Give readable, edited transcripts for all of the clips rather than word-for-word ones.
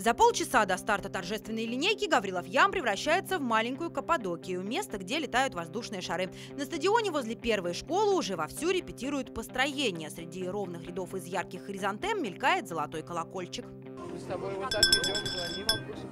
За полчаса до старта торжественной линейки Гаврилов Ям превращается в маленькую Каппадокию, место, где летают воздушные шары. На стадионе возле первой школы уже вовсю репетируют построение. Среди ровных рядов из ярких хризантем мелькает золотой колокольчик. Мы с тобой вот так идем, звоним.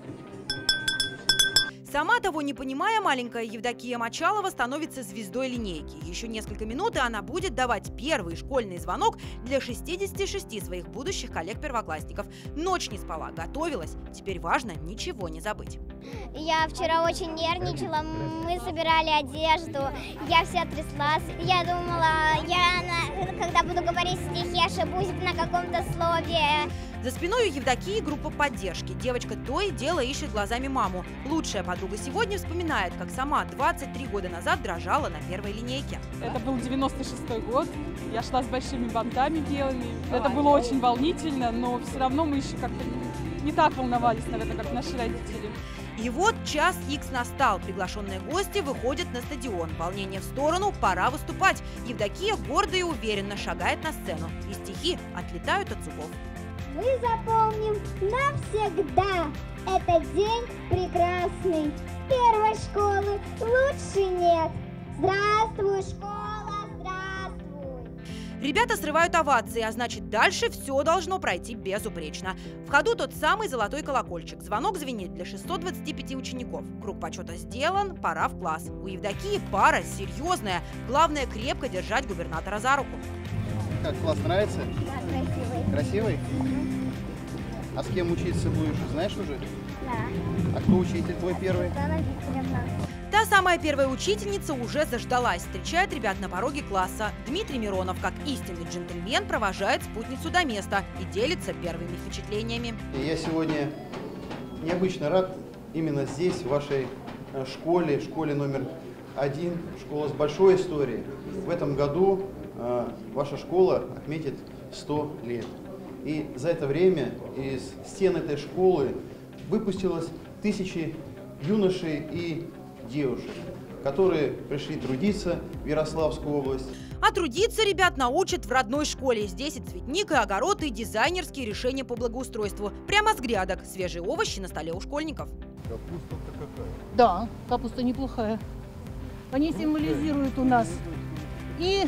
Сама того не понимая, маленькая Евдокия Мочалова становится звездой линейки. Еще несколько минут, и она будет давать первый школьный звонок для 66 своих будущих коллег-первоклассников. Ночь не спала, готовилась. Теперь важно ничего не забыть. Я вчера очень нервничала, мы собирали одежду, я вся тряслась. Я думала, когда буду говорить стихи, ошибусь на каком-то слове. За спиной у Евдокии группа поддержки. Девочка то и дело ищет глазами маму. Лучшая подруга сегодня вспоминает, как сама 23 года назад дрожала на первой линейке. Это был 96-й год. Я шла с большими бантами белыми. Это было очень волнительно, но все равно мы еще как-то не так волновались, наверное, как наши родители. И вот час Х настал. Приглашенные гости выходят на стадион. Волнение в сторону, пора выступать. Евдокия гордо и уверенно шагает на сцену. И стихи отлетают от зубов. Мы запомним навсегда этот день прекрасный. Первой школы лучше нет. Здравствуй, школа, здравствуй. Ребята срывают овации, а значит, дальше все должно пройти безупречно. В ходу тот самый золотой колокольчик. Звонок звенит для 625 учеников. Круг почета сделан, пора в класс. У Евдокии пара серьезная. Главное, крепко держать губернатора за руку. Как, класс нравится? Да, красивый. Красивый? А с кем учиться будешь, знаешь уже? Да. А кто учитель твой первый? Оксана Викторовна. Та самая первая учительница уже заждалась. Встречает ребят на пороге класса. Дмитрий Миронов, как истинный джентльмен, провожает спутницу до места и делится первыми впечатлениями. И я сегодня необычно рад именно здесь, в вашей школе номер 1, школа с большой историей. В этом году ваша школа отметит 100 лет. И за это время из стен этой школы выпустилось тысячи юношей и девушек, которые пришли трудиться в Ярославскую область. А трудиться ребят научат в родной школе. Здесь и цветник, и огород, и дизайнерские решения по благоустройству. Прямо с грядок. Свежие овощи на столе у школьников. Капуста-то какая? Да, капуста неплохая. Они символизируют у нас и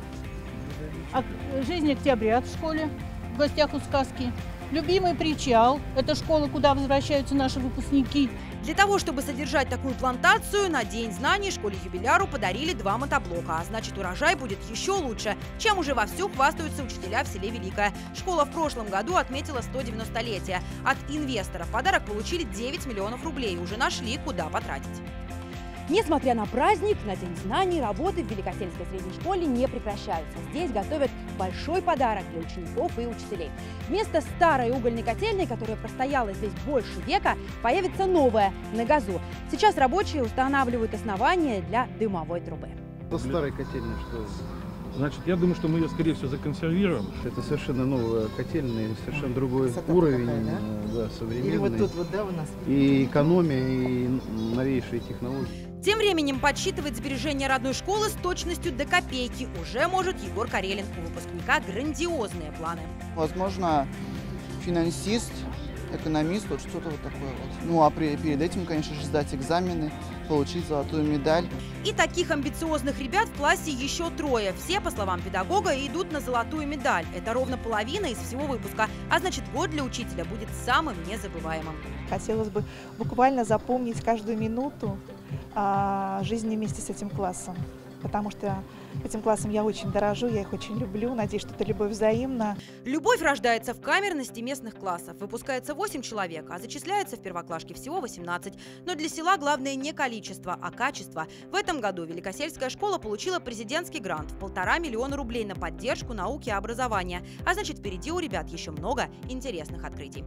жизнь октября в школе, в гостях у сказки. Любимый причал – это школа, куда возвращаются наши выпускники. Для того, чтобы содержать такую плантацию, на День знаний школе-юбиляру подарили 2 мотоблока. А значит, урожай будет еще лучше, чем уже вовсю хвастаются учителя в селе Великое. Школа в прошлом году отметила 190-летие. От инвестора в подарок получили 9 миллионов рублей. Уже нашли, куда потратить. Несмотря на праздник, на День знаний работы в Великосельской средней школе не прекращаются. Здесь готовят большой подарок для учеников и учителей. Вместо старой угольной котельной, которая простояла здесь больше века, появится новая на газу. Сейчас рабочие устанавливают основания для дымовой трубы. Это старая котельная, что? Значит, я думаю, что мы ее, скорее всего, законсервируем. Это совершенно новая котельная, совершенно другой уровень, такая, да, современный. Или вот тут вот, да, у нас? И экономия, и новейшие технологии. Тем временем подсчитывать сбережения родной школы с точностью до копейки уже может Егор Карелин. У выпускника грандиозные планы. Возможно, финансист, экономист, вот что-то вот такое вот. Ну, а перед этим, конечно же, сдать экзамены, получить золотую медаль. И таких амбициозных ребят в классе еще 3. Все, по словам педагога, идут на золотую медаль. Это ровно половина из всего выпуска. А значит, год для учителя будет самым незабываемым. Хотелось бы буквально запомнить каждую минуту жизни вместе с этим классом. Потому что этим классом я очень дорожу, я их очень люблю. Надеюсь, что эта любовь взаимна. Любовь рождается в камерности местных классов. Выпускается 8 человек, а зачисляется в первоклашке всего 18. Но для села главное не количество, а качество. В этом году Великосельская школа получила президентский грант в 1,5 миллиона рублей на поддержку науки и образования. А значит, впереди у ребят еще много интересных открытий.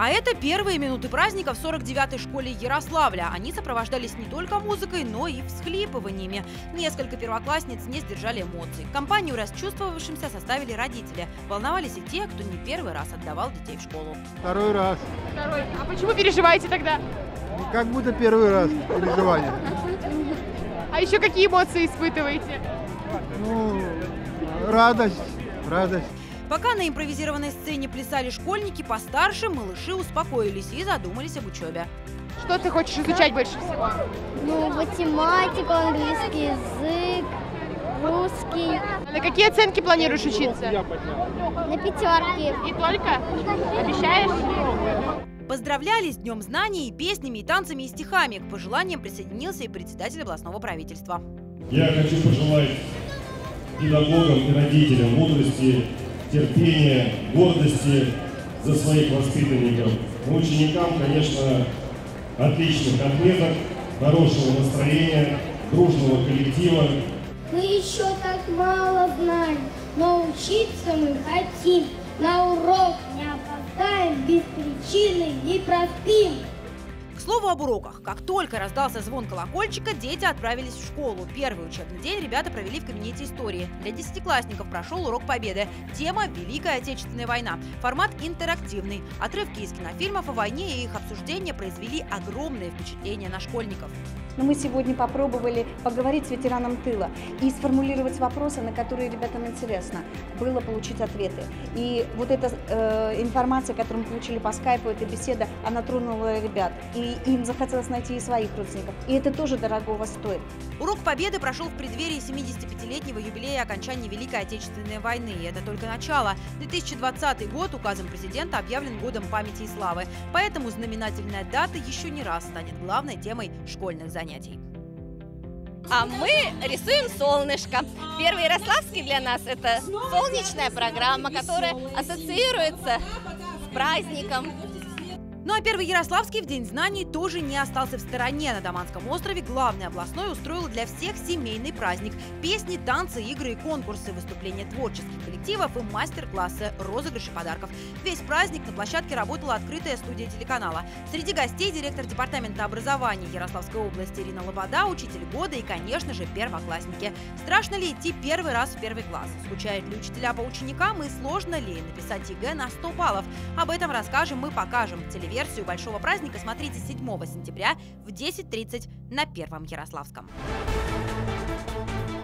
А это первые минуты праздника в 49-й школе Ярославля. Они сопровождались не только музыкой, но и всхлипываниями. Несколько первоклассниц не сдержали эмоций. Компанию расчувствовавшимся составили родители. Волновались и те, кто не первый раз отдавал детей в школу. Второй раз. Второй. А почему переживаете тогда? Как будто первый раз переживания. А еще какие эмоции испытываете? Ну, радость. Пока на импровизированной сцене плясали школьники, постарше малыши успокоились и задумались об учебе. Что ты хочешь изучать больше всего? Ну, математику, английский язык, русский. На какие оценки планируешь учиться? На 5. И только? Обещаешь? Поздравляли с Днем знаний и песнями, и танцами, и стихами. К пожеланиям присоединился и председатель областного правительства. Я хочу пожелать педагогам и родителям мудрости, терпения, гордости за своих воспитанников. Ученикам, конечно, отличных отметок, хорошего настроения, дружного коллектива. Мы еще так мало знаем, но учиться мы хотим. На урок не опоздаем, без причины не проспим. К слову об уроках. Как только раздался звон колокольчика, дети отправились в школу. Первый учебный день ребята провели в кабинете истории. Для десятиклассников прошел урок победы. Тема – Великая Отечественная война. Формат интерактивный. Отрывки из кинофильмов о войне и их обсуждения произвели огромное впечатление на школьников. Но мы сегодня попробовали поговорить с ветераном тыла и сформулировать вопросы, на которые ребятам интересно было получить ответы. И вот эта информация, которую мы получили по скайпу, эта беседа, она тронула ребят. И им захотелось найти и своих родственников. И это тоже дорогого стоит. Урок победы прошел в преддверии 75-летнего юбилея окончания Великой Отечественной войны. И это только начало. 2020 год указом президента объявлен годом памяти и славы. Поэтому знаменательная дата еще не раз станет главной темой школьных занятий. А мы рисуем солнышко. Первый Ярославский для нас – это солнечная программа, которая ассоциируется с праздником. Ну а первый Ярославский в День знаний тоже не остался в стороне. На Даманском острове главный областной устроил для всех семейный праздник. Песни, танцы, игры и конкурсы, выступления творческих коллективов и мастер-классы, розыгрыши подарков. Весь праздник на площадке работала открытая студия телеканала. Среди гостей директор департамента образования Ярославской области Ирина Лобода, учитель года и, конечно же, первоклассники. Страшно ли идти первый раз в первый класс? Скучают ли учителя по ученикам и сложно ли написать ЕГЭ на 100 баллов? Об этом расскажем и покажем. Версию большого праздника смотрите 7 сентября в 10:30 на Первом Ярославском.